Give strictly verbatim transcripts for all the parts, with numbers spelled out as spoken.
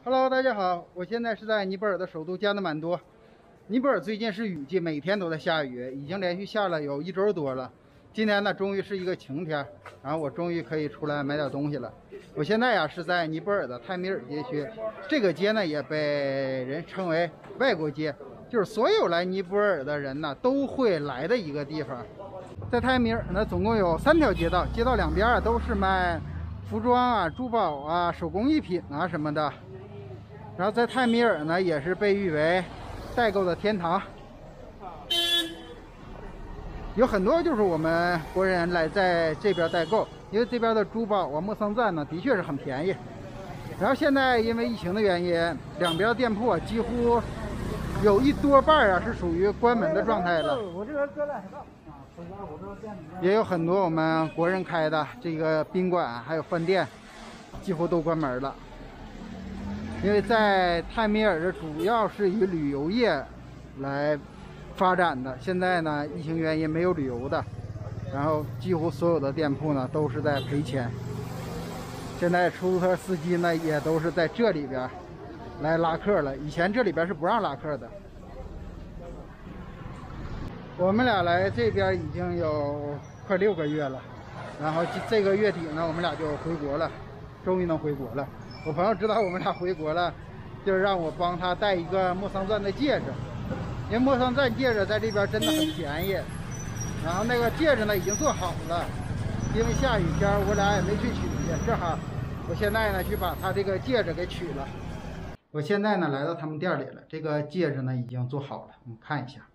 Hello， 大家好，我现在是在尼泊尔的首都加德满都。尼泊尔最近是雨季，每天都在下雨，已经连续下了有一周多了。今天呢，终于是一个晴天，然后我终于可以出来买点东西了。我现在呀是在尼泊尔的泰米尔街区，这个街呢也被人称为外国街，就是所有来尼泊尔的人呢都会来的一个地方。在泰米尔呢，总共有三条街道，街道两边啊都是卖服装啊、珠宝啊、手工艺品啊什么的。然后在泰米尔呢，也是被誉为代购的天堂，有很多就是我们国人来在这边代购，因为这边的珠宝啊、莫桑赞呢，的确是很便宜。然后现在因为疫情的原因，两边店铺啊几乎有一多半啊是属于关门的状态了。也有很多我们国人开的这个宾馆还有饭店，几乎都关门了。因为在泰米尔主要是以旅游业来发展的，现在呢疫情原因没有旅游的，然后几乎所有的店铺呢都是在赔钱。现在出租车司机呢也都是在这里边来拉客了，以前这里边是不让拉客的。我们俩来这边已经有快六个月了，然后这个月底呢我们俩就回国了，终于能回国了。我朋友知道我们俩回国了，就是让我帮他带一个莫桑赞的戒指，因为莫桑赞戒指在这边真的很便宜。然后那个戒指呢已经做好了，因为下雨天我俩也没去取去，正好我现在呢去把他这个戒指给取了。我现在呢来到他们店里了，这个戒指呢已经做好了，我们看一下。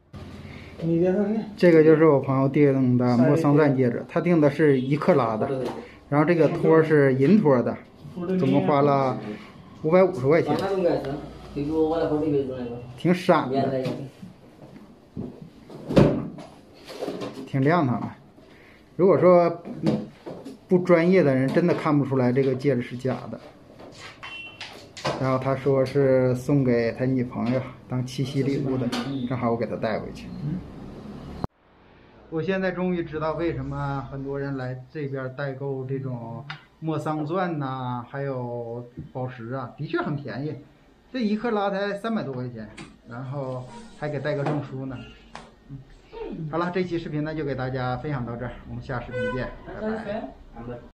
这个就是我朋友订的莫桑赞戒指，他订的是一克拉的，然后这个托是银托的。总共花了五百五十块钱，挺闪的，挺亮堂的。如果说不专业的人，真的看不出来这个戒指是假的。然后他说是送给他女朋友当七夕礼物的，正好我给他带回去。我现在终于知道为什么很多人来这边代购这种莫桑钻呐、啊，还有宝石啊，的确很便宜，这一克拉才三百多块钱，然后还给带个证书呢。嗯，好了，这期视频呢就给大家分享到这儿，我们下视频见，拜拜。